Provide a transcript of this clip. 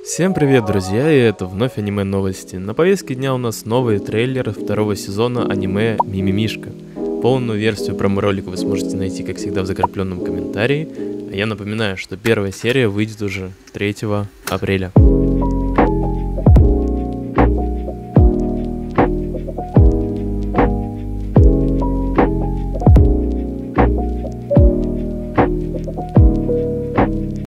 Всем привет, друзья, и это вновь аниме новости. На повестке дня у нас новый трейлер второго сезона аниме «Мимимишка». Полную версию промо-ролика вы сможете найти, как всегда, в закрепленном комментарии. А я напоминаю, что первая серия выйдет уже 3 апреля.